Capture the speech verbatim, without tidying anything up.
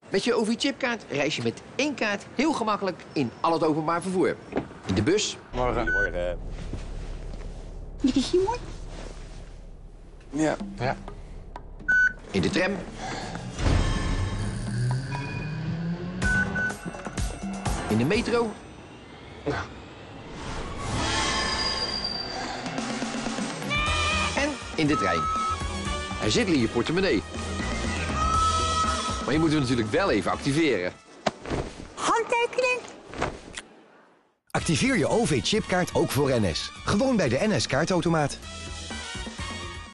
Met je O V-chipkaart reis je met één kaart heel gemakkelijk in al het openbaar vervoer. In de bus. Morgen. Goedemorgen. Jullie hier mooi? Ja. Ja. In de tram. In de metro. Ja. En in de trein. Hij zit in je portemonnee. Maar je moet hem natuurlijk wel even activeren. Handtekening? Activeer je O V-chipkaart ook voor N S. Gewoon bij de N S-kaartautomaat.